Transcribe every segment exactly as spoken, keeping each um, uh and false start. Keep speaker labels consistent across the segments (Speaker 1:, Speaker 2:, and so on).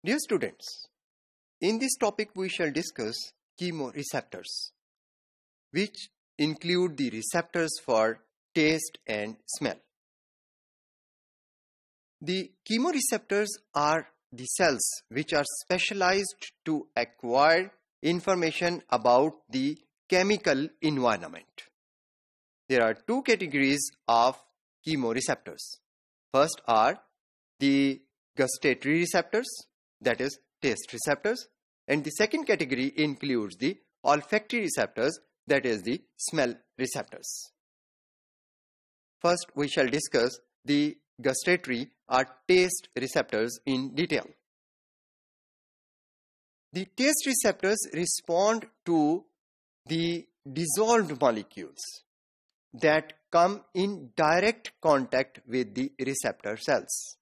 Speaker 1: Dear students, in this topic we shall discuss chemoreceptors, which include the receptors for taste and smell. The chemoreceptors are the cells which are specialized to acquire information about the chemical environment. There are two categories of chemoreceptors. First are the gustatory receptors, that is taste receptors, and the second category includes the olfactory receptors, that is the smell receptors. First we shall discuss the gustatory or taste receptors in detail. The taste receptors respond to the dissolved molecules that come in direct contact with the receptor cells.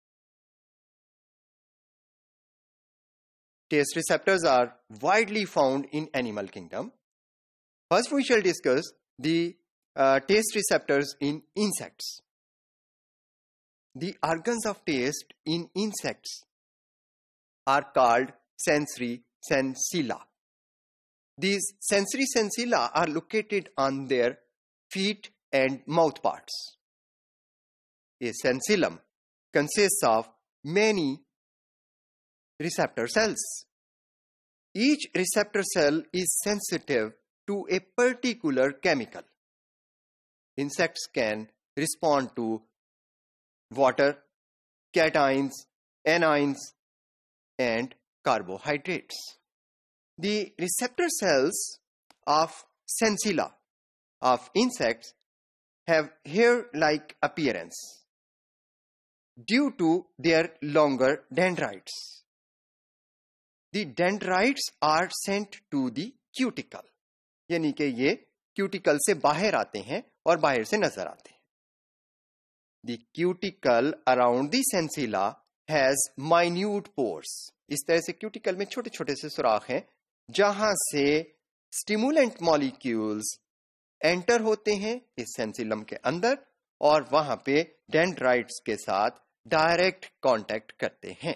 Speaker 1: Taste receptors are widely found in animal kingdom. First we shall discuss the uh, taste receptors in insects. The organs of taste in insects are called sensory sensilla. These sensory sensilla are located on their feet and mouth parts. A sensillum consists of many receptor cells. Each receptor cell is sensitive to a particular chemical. Insects can respond to water, cations, anions, and carbohydrates. The receptor cells of sensilla of insects have hair-like appearance due to their longer dendrites. The dendrites are sent to the cuticle, यानी कि ये cuticle से बाहर आते हैं और बाहर से नजर आते हैं. The cuticle around the sensilla has minute pores. इस तरह से क्यूटिकल में छोटे छोटे से सुराख हैं जहां से स्टिमुलेंट मॉलिक्यूल्स एंटर होते हैं इस सेंसिलम के अंदर और वहां पे डेंड्राइट्स के साथ डायरेक्ट कांटेक्ट करते हैं.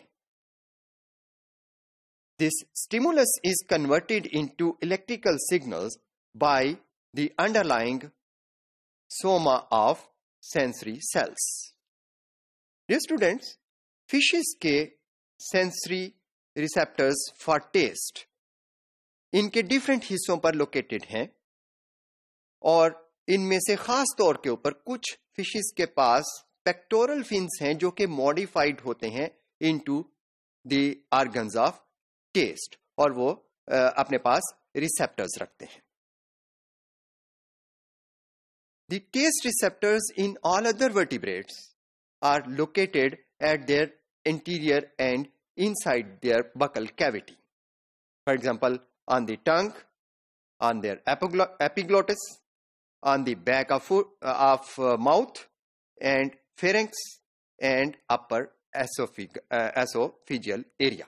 Speaker 1: This stimulus is converted into electrical signals by the underlying soma of sensory cells. Dear students, fishes के sensory receptors for taste इनके different हिस्सों पर located हैं और इनमें से खास तौर के ऊपर कुछ फिशेस के पास पेक्टोरल फिन्स हैं जो कि मॉडिफाइड होते हैं into the organs of taste और वो आ, अपने पास रिसेप्टर्स रखते हैं. The taste receptors in all other vertebrates are located at their anterior and inside their buccal cavity. For example, on the tongue, on their epiglottis, on the back of, uh, of uh, mouth and pharynx and upper esophag uh, esophageal area.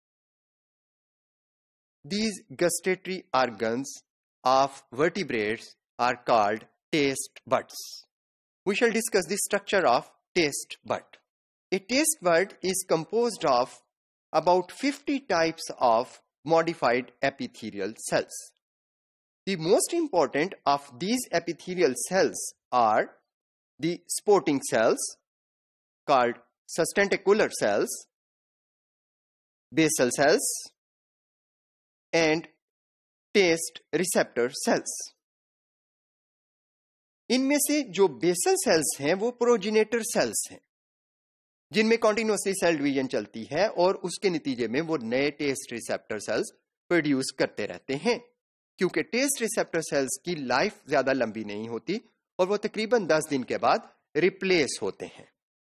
Speaker 1: These gustatory organs of vertebrates are called taste buds. We shall discuss the structure of taste bud. A taste bud is composed of about fifty types of modified epithelial cells. The most important of these epithelial cells are the sporting cells called sustentacular cells, basal cells, and taste receptor cells. इनमें से जो basal cells हैं वो progenitor sales हैं जिनमें continuously cell division चलती है और उसके नतीजे में वो नए टेस्ट रिसेप्टर सेल्स प्रोड्यूस करते रहते हैं. क्योंकि टेस्ट रिसेप्टर सेल्स की लाइफ ज्यादा लंबी नहीं होती और वो तकरीबन दस दिन के बाद रिप्लेस होते हैं.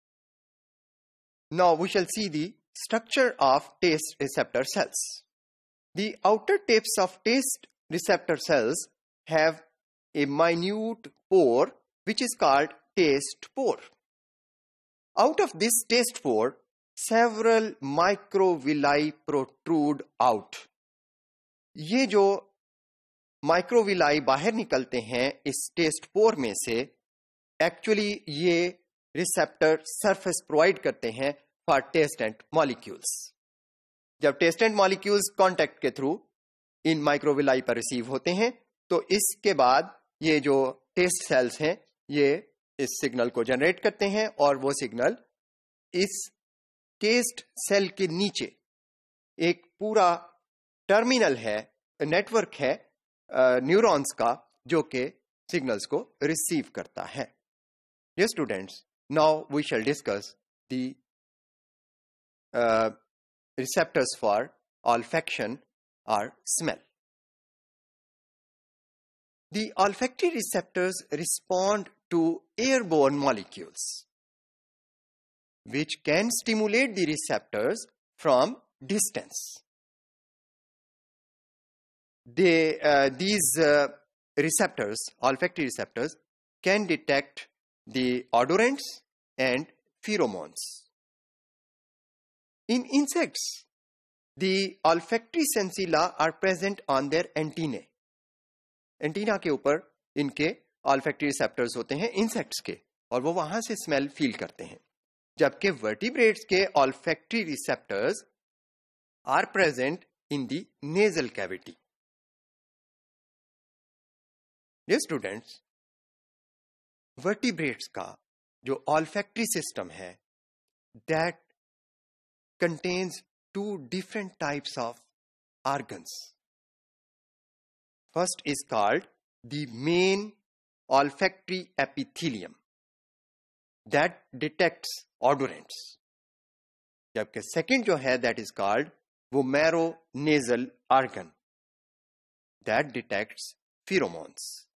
Speaker 1: Now we shall see the structure of taste receptor cells. The outer tips of taste receptor cells have a minute pore which is called taste pore. Out of this taste pore, several microvilli protrude out. ये जो microvilli बाहर निकलते हैं इस test पोर में से, actually ये receptor surface provide करते हैं फॉर टेस्ट एंड मॉलिक्यूल्स. जब टेस्टेंट मॉलिक्यूल्स कांटेक्ट के थ्रू इन माइक्रोविलाई पर रिसीव होते हैं तो इसके बाद ये जो टेस्ट सेल्स हैं ये इस सिग्नल को जनरेट करते हैं और वो सिग्नल इस टेस्ट सेल के नीचे एक पूरा टर्मिनल है, नेटवर्क है न्यूरॉन्स का, जो कि सिग्नल्स को रिसीव करता है. Dear students, now we shall discuss the receptors for olfaction or smell. The olfactory receptors respond to airborne molecules, which can stimulate the receptors from distance. They, uh, these uh, receptors, olfactory receptors, can detect the odorants and pheromones. In insects, the olfactory sensilla are present on their antennae. Antenna के ऊपर इनके olfactory receptors होते हैं insects के, और वो वहां से स्मेल फील करते हैं. जबकि वर्टिब्रेट्स के olfactory receptors are present in the nasal cavity. Dear students, vertebrates का जो olfactory system है, that contains two different types of organs. First is called the main olfactory epithelium that detects odorants. जबकि second जो है that is called vomeronasal organ that detects pheromones.